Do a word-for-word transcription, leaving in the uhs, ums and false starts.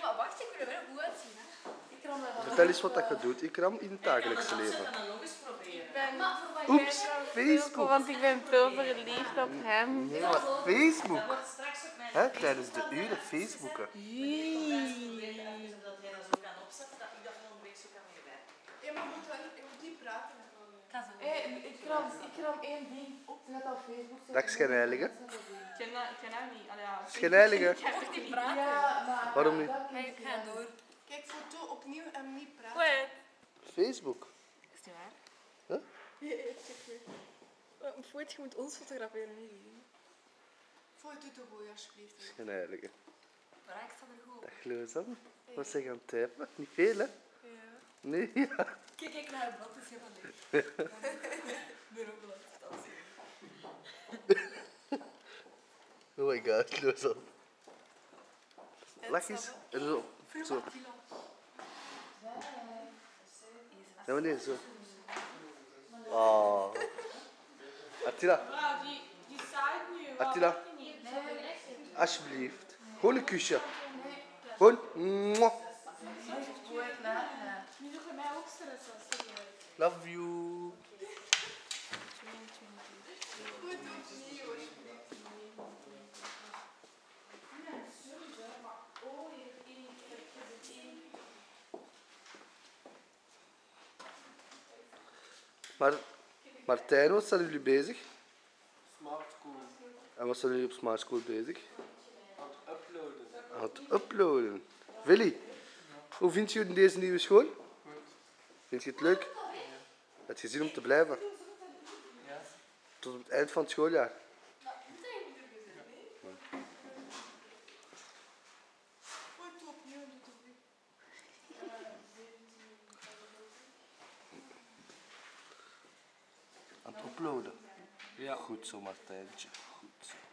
maar wacht, ik wil er wel goed uitzien. Hè. Vertel eens wat dat je doet, Ikram, in het dagelijkse leven. Ik ben, Oeps, Facebook. want ik ben veel verliefd op hem. Nee, maar Facebook. Hè, tijdens de uren Facebooken. Ja, maar je moet wel niet, je moet niet praten. Hey, ik kram, ik kram één ding. Net op Facebook. Dag schijnheilige. Ik ken dat, ik ken dat niet. Allee, ja. Schijnheilige. Ik ga ook niet praten. Ja, maar... Waarom niet? Ik ga door. Kijk, foto opnieuw en niet praten. Wat? Facebook. Is het waar? Huh? Voort, je moet ons fotograferen, niet zien. Foto toch goed, alsjeblieft. Schijnheilige. Maar ik sta er goed. Dag Lozan. Wat zeg je aan het typen? Niet veel, hè? Ja. Nee, ja. Kijk, kijk naar het blad, is helemaal leeg. Bureaublad, dat is Oh my god, Lozan. Lach eens. En zo. Zo. Ja, maar nee, zo. Oh. Attila, Mevrouw, die, die zaait nu. Waarom Attila. mag die niet? alsjeblieft. Gewoon een kusje. Gewoon. Mwah. Nu doe je mij ook stressen. Serieus. Love you. Foto opnieuw, alsjeblieft. Maar, Martijn, wat zijn jullie bezig? Smart School. En wat zijn jullie op Smart School bezig? Aan het uploaden. Aan het uploaden. Willy, hoe vind je deze nieuwe school? Goed. Vind je het leuk? Heb je zin om te blijven? Ja. Tot op het eind van het schooljaar. Foto opnieuw, doe toch weer. Aan het uploaden. Ja. Goed zo, Martijntje. Goed zo.